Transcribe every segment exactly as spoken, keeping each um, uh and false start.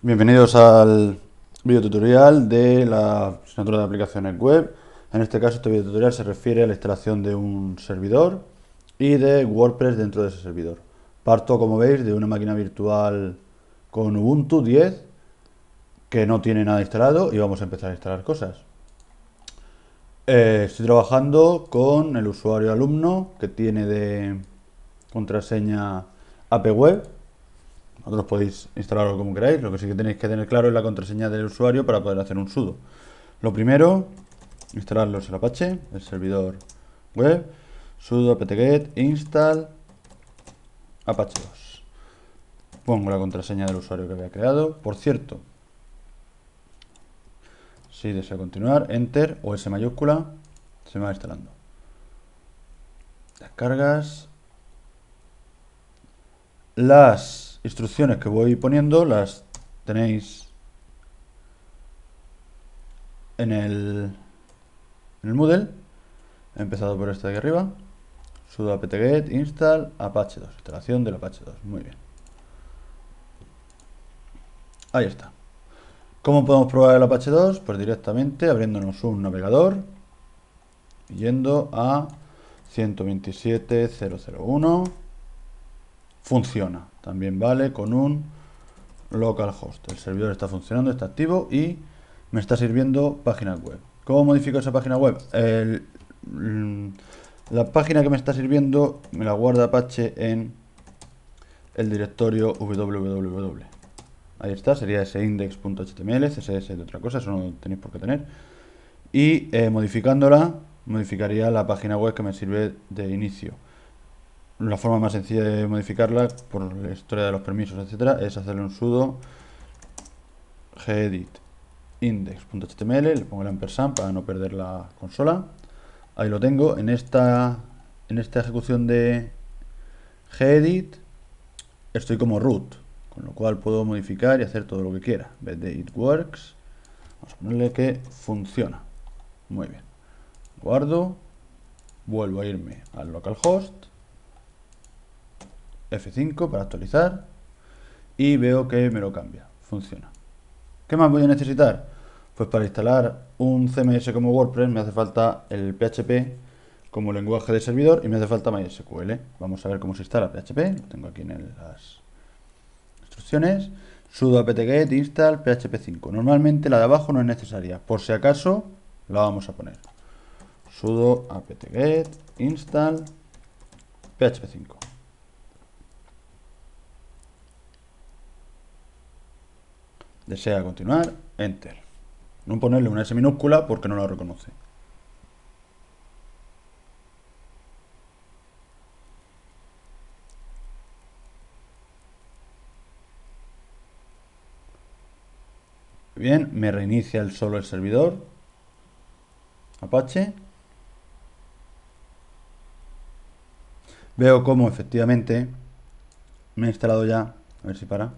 Bienvenidos al video tutorial de la asignatura de aplicaciones web. En este caso, este video tutorial se refiere a la instalación de un servidor y de WordPress dentro de ese servidor. Parto, como veis, de una máquina virtual con Ubuntu diez que no tiene nada instalado y vamos a empezar a instalar cosas. Eh, estoy trabajando con el usuario alumno que tiene de contraseña apweb. Vosotros podéis instalarlo como queráis, lo que sí que tenéis que tener claro es la contraseña del usuario para poder hacer un sudo. Lo primero, instalarlo en el Apache, el servidor web, sudo apt-get install apache dos. Pongo la contraseña del usuario que había creado. Por cierto, si deseo continuar, enter o S mayúscula, se me va instalando. Descargas. Las instrucciones que voy poniendo las tenéis en el, en el Moodle. He empezado por este de aquí arriba. Sudo apt-get install apache dos. Instalación del apache dos. Muy bien. Ahí está. ¿Cómo podemos probar el apache dos? Pues directamente abriéndonos un navegador, yendo a ciento veintisiete punto cero cero uno. Funciona. También vale con un localhost. El servidor está funcionando, está activo y me está sirviendo páginas web. ¿Cómo modifico esa página web? El, la página que me está sirviendo me la guarda Apache en el directorio www. Ahí está, sería ese index.html, C S S de otra cosa, eso no tenéis por qué tener. Y eh, modificándola, modificaría la página web que me sirve de inicio. La forma más sencilla de modificarla, por la historia de los permisos, etcétera, es hacerle un sudo gedit index.html, le pongo el ampersand para no perder la consola. Ahí lo tengo. En esta, en esta ejecución de gedit estoy como root, con lo cual puedo modificar y hacer todo lo que quiera. En vez de it works, vamos a ponerle que funciona. Muy bien. Guardo, vuelvo a irme al localhost, F cinco para actualizar y veo que me lo cambia. Funciona. ¿Qué más voy a necesitar? Pues para instalar un C M S como WordPress me hace falta el P H P como lenguaje de servidor y me hace falta MySQL. Vamos a ver cómo se instala P H P. Lo tengo aquí en el, las instrucciones. Sudo apt-get install P H P cinco. Normalmente la de abajo no es necesaria. Por si acaso la vamos a poner. Sudo apt-get install P H P cinco. Desea continuar, enter. No ponerle una S minúscula porque no lo reconoce. Bien, me reinicia el solo el servidor Apache. Veo cómo efectivamente me he instalado ya, a ver si para.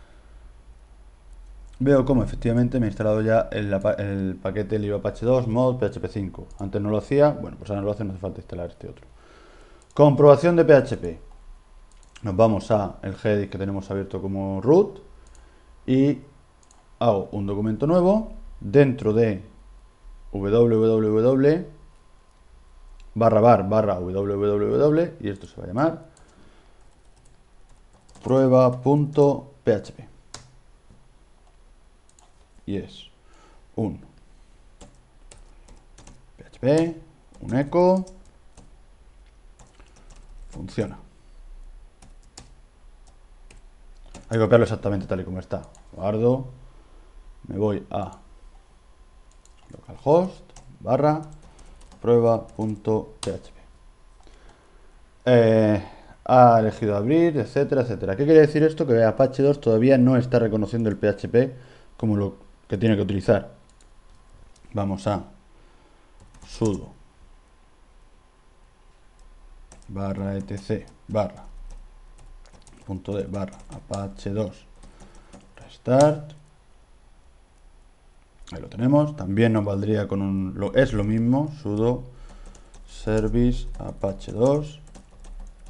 Veo cómo efectivamente me he instalado ya el, el paquete lib apache dos mod P H P cinco. Antes no lo hacía, bueno, pues ahora lo hace, no hace falta instalar este otro. Comprobación de P H P. Nos vamos a el gedit que tenemos abierto como root y hago un documento nuevo dentro de www barra bar barra www y esto se va a llamar prueba.php y es un P H P, un echo, funciona. Hay que copiarlo exactamente tal y como está. Guardo, me voy a localhost barra prueba.php. Eh, ha elegido abrir, etcétera, etcétera. ¿Qué quiere decir esto? Que Apache dos todavía no está reconociendo el P H P como lo que tiene que utilizar. Vamos a sudo barra etc barra punto d barra apache dos restart. Ahí lo tenemos. También nos valdría con un, lo, es lo mismo, sudo service apache dos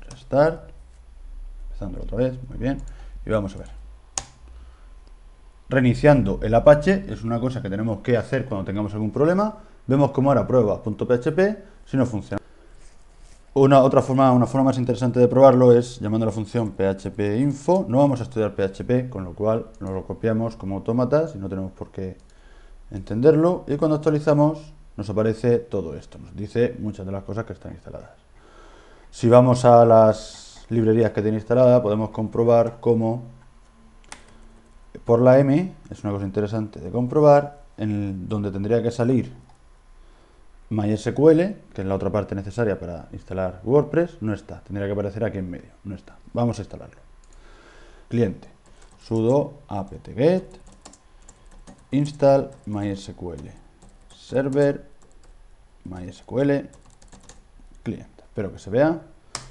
restart. Empezando otra vez, muy bien. Y vamos a ver. reiniciando el Apache, es una cosa que tenemos que hacer cuando tengamos algún problema. Vemos cómo ahora prueba.php si no funciona. Una otra forma, una forma más interesante de probarlo es llamando a la función phpinfo. No vamos a estudiar P H P, con lo cual nos lo copiamos como autómatas y no tenemos por qué entenderlo. Y cuando actualizamos nos aparece todo esto, nos dice muchas de las cosas que están instaladas. Si vamos a las librerías que tiene instalada, podemos comprobar cómo por la M, es una cosa interesante de comprobar, en donde tendría que salir MySQL, que es la otra parte necesaria para instalar WordPress, no está. Tendría que aparecer aquí en medio, no está. Vamos a instalarlo. Cliente, sudo apt-get install MySQL server MySQL cliente. Espero que se vea.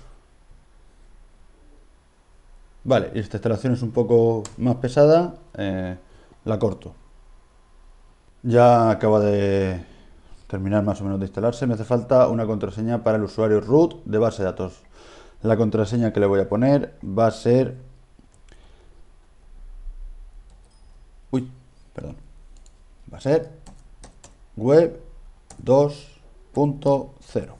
Vale, esta instalación es un poco más pesada, eh, la corto. Ya acaba de terminar más o menos de instalarse. Me hace falta una contraseña para el usuario root de base de datos. La contraseña que le voy a poner va a ser... Uy, perdón. Va a ser web dos punto cero.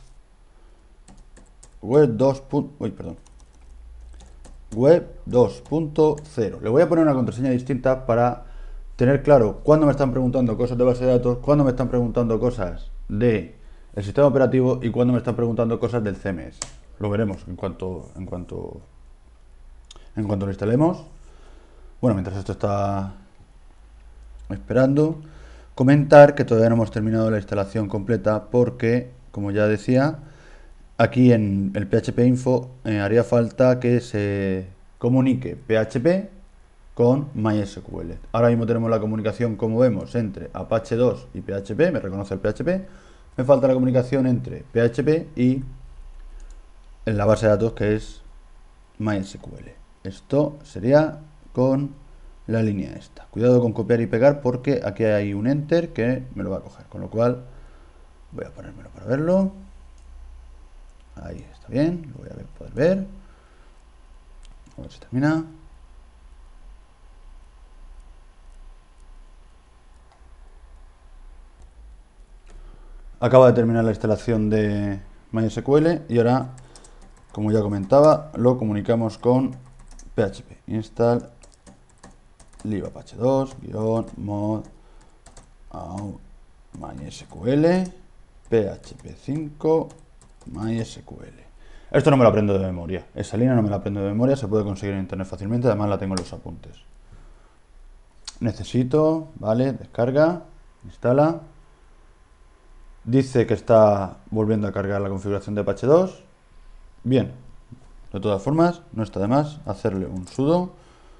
Web dos. Uy, perdón. Web dos punto cero. Le voy a poner una contraseña distinta para tener claro cuándo me están preguntando cosas de base de datos, cuándo me están preguntando cosas de el sistema operativo y cuándo me están preguntando cosas del C M S. Lo veremos en cuanto en cuanto en cuanto lo instalemos. Bueno, mientras esto está esperando, comentar que todavía no hemos terminado la instalación completa porque, como ya decía, aquí en el phpinfo eh, haría falta que se comunique P H P con MySQL. Ahora mismo tenemos la comunicación, como vemos, entre Apache dos y P H P, me reconoce el P H P. Me falta la comunicación entre P H P y en la base de datos que es MySQL. Esto sería con la línea esta. Cuidado con copiar y pegar porque aquí hay un enter que me lo va a coger, con lo cual voy a ponérmelo para verlo. Ahí está bien, lo voy a ver, poder ver. A ver si termina. Acaba de terminar la instalación de MySQL y ahora, como ya comentaba, lo comunicamos con P H P. Install libapache dos mod MySQL P H P cinco MySQL. Esto no me lo aprendo de memoria. Esa línea no me la aprendo de memoria. Se puede conseguir en internet fácilmente. Además la tengo en los apuntes. Necesito, vale, descarga, instala. Dice que está volviendo a cargar la configuración de Apache dos. Bien, de todas formas, no está de más hacerle un sudo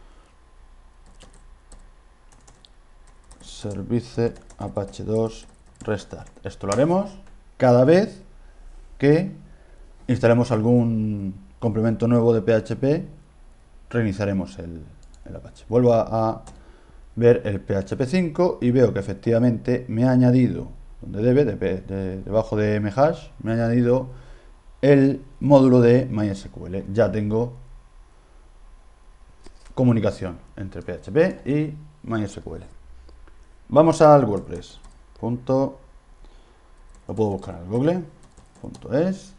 service apache dos restart. Esto lo haremos cada vez que instalemos algún complemento nuevo de P H P. Reiniciaremos el, el Apache. Vuelvo a, a ver el P H P cinco y veo que efectivamente me ha añadido, donde debe, de, de, debajo de mhash, me ha añadido el módulo de MySQL. Ya tengo comunicación entre P H P y MySQL. Vamos al WordPress. Punto, lo puedo buscar en el Google. Punto es.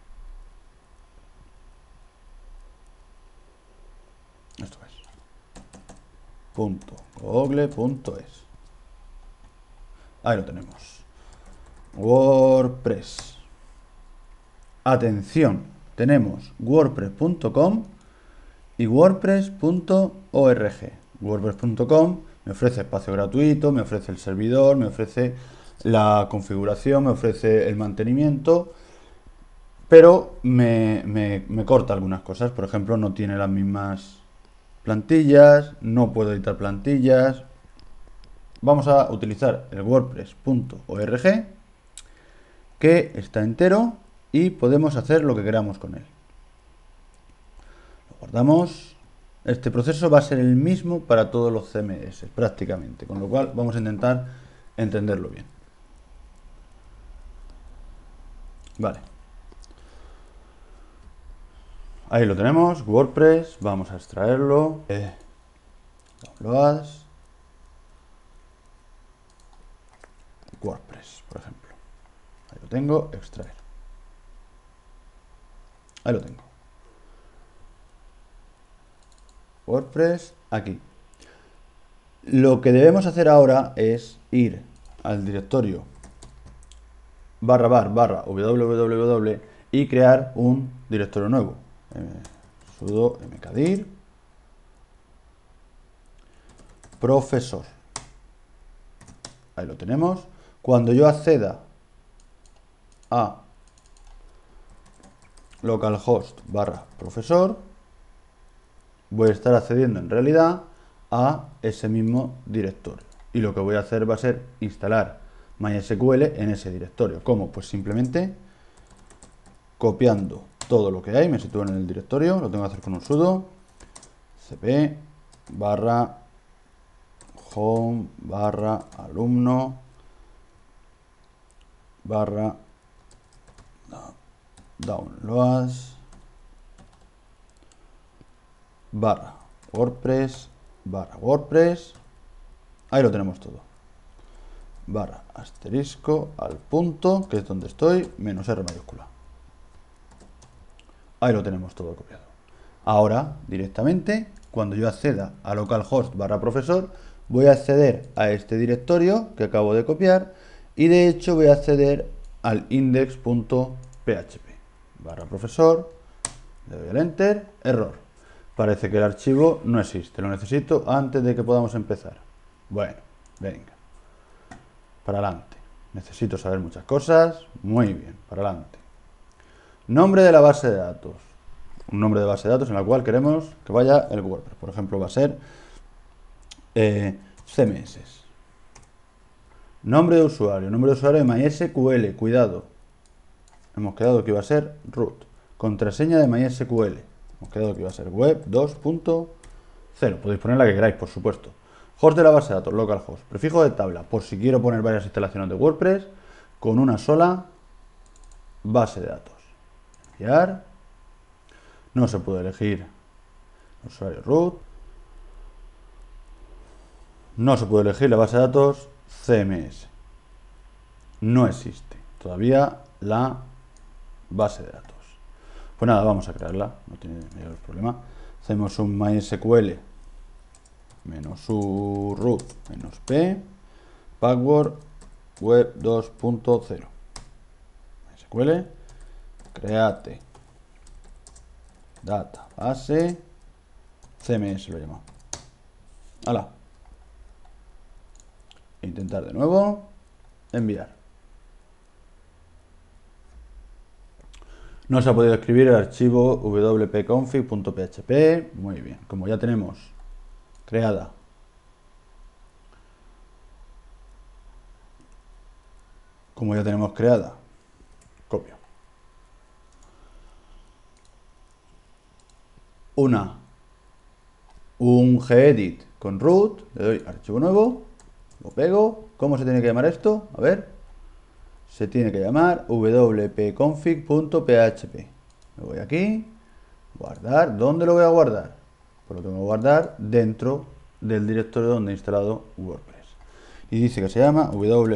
Esto es. Punto google punto es. Ahí lo tenemos. WordPress. Atención, tenemos wordpress punto com y wordpress punto org. wordpress punto com me ofrece espacio gratuito, me ofrece el servidor, me ofrece la configuración, me ofrece el mantenimiento, pero me, me, me corta algunas cosas. Por ejemplo, no tiene las mismas plantillas, no puedo editar plantillas. Vamos a utilizar el wordpress punto org, que está entero y podemos hacer lo que queramos con él. Lo guardamos. Este proceso va a ser el mismo para todos los C M S, prácticamente, con lo cual vamos a intentar entenderlo bien. Vale. Ahí lo tenemos, WordPress, vamos a extraerlo. Eh, downloads, WordPress, por ejemplo. Ahí lo tengo, extraer. Ahí lo tengo. WordPress, aquí. Lo que debemos hacer ahora es ir al directorio barra bar barra www y crear un directorio nuevo. Eh, sudo mkdir profesor. Ahí lo tenemos. Cuando yo acceda a localhost barra profesor, voy a estar accediendo en realidad a ese mismo directorio. Y lo que voy a hacer va a ser instalar MySQL en ese directorio. ¿Cómo? Pues simplemente copiando todo lo que hay, me sitúo en el directorio, lo tengo que hacer con un sudo cp barra home barra alumno barra downloads barra WordPress barra WordPress. Ahí lo tenemos todo. Barra asterisco al punto, que es donde estoy, menos R mayúscula. Ahí lo tenemos todo copiado. Ahora, directamente, cuando yo acceda a localhost barra profesor, voy a acceder a este directorio que acabo de copiar y de hecho voy a acceder al index.php barra profesor, le doy al enter, error. Parece que el archivo no existe, lo necesito antes de que podamos empezar. Bueno, venga, para adelante. Necesito saber muchas cosas, muy bien, para adelante. Nombre de la base de datos. Un nombre de base de datos en la cual queremos que vaya el WordPress. Por ejemplo, va a ser eh, C M S. Nombre de usuario. Nombre de usuario de MySQL. Cuidado. Hemos quedado que iba a ser root. Contraseña de MySQL. Hemos quedado que iba a ser web dos punto cero. Podéis poner la que queráis, por supuesto. Host de la base de datos, localhost. Prefijo de tabla, por si quiero poner varias instalaciones de WordPress con una sola base de datos. Enviar. No se puede elegir usuario root. No se puede elegir la base de datos C M S. No existe todavía la base de datos. Pues nada, vamos a crearla. No tiene mayor problema. Hacemos un MySQL menos u root menos p password web dos punto cero. MySQL create data base C M S lo llamo. Hala. Intentar de nuevo. Enviar. No se ha podido escribir el archivo wp-config.php. Muy bien. Como ya tenemos creada como ya tenemos creada copio una un gedit con root, le doy archivo nuevo, lo pego. ¿Cómo se tiene que llamar esto? A ver, se tiene que llamar wp-config.php. Me voy aquí, guardar. ¿Dónde lo voy a guardar? Pues lo tengo que guardar dentro del directorio donde he instalado WordPress. Y dice que se llama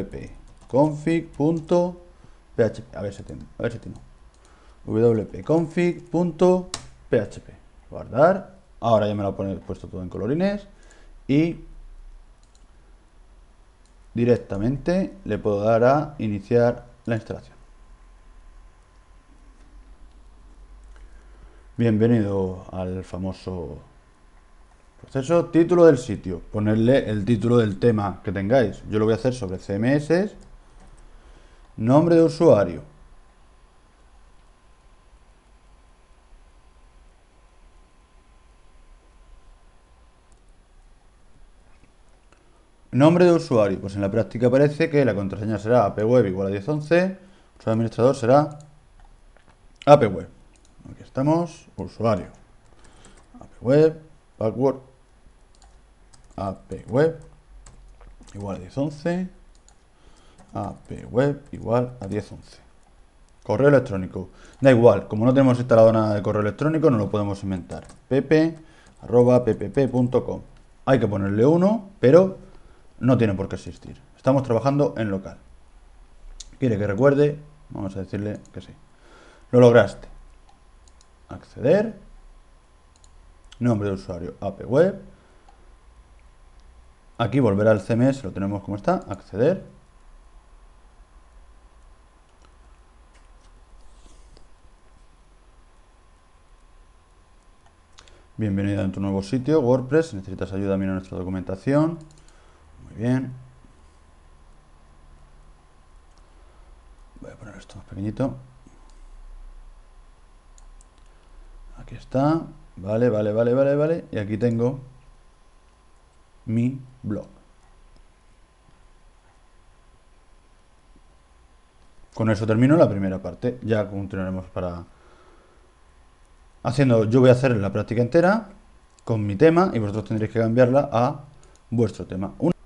wp-config.php. A ver si tiene, a ver si tiene. wp-config.php. Guardar. Ahora ya me lo ha puesto todo en colorines. Y directamente le puedo dar a iniciar la instalación. Bienvenido al famoso proceso. Título del sitio. Ponerle el título del tema que tengáis. Yo lo voy a hacer sobre C M S. Nombre de usuario. Nombre de usuario. Pues en la práctica parece que la contraseña será apweb igual a diez once. Usuario administrador será apweb. Aquí estamos. Usuario. apweb. Password. apweb igual a diez once. apweb igual a diez once. Correo electrónico. Da igual, como no tenemos instalado nada de correo electrónico, no lo podemos inventar. pp arroba ppp punto com. Hay que ponerle uno, pero no tiene por qué existir. Estamos trabajando en local. ¿Quiere que recuerde? Vamos a decirle que sí. Lo lograste. Acceder. Nombre de usuario, apweb. Aquí volver al C M S, lo tenemos como está. Acceder. Bienvenido en tu nuevo sitio, WordPress. ¿Necesitas ayuda? Mira nuestra documentación. Muy bien. Voy a poner esto más pequeñito. Aquí está. Vale, vale, vale, vale, vale. Y aquí tengo mi blog. Con eso termino la primera parte. Ya continuaremos para... haciendo... Yo voy a hacer la práctica entera con mi tema y vosotros tendréis que cambiarla a vuestro tema.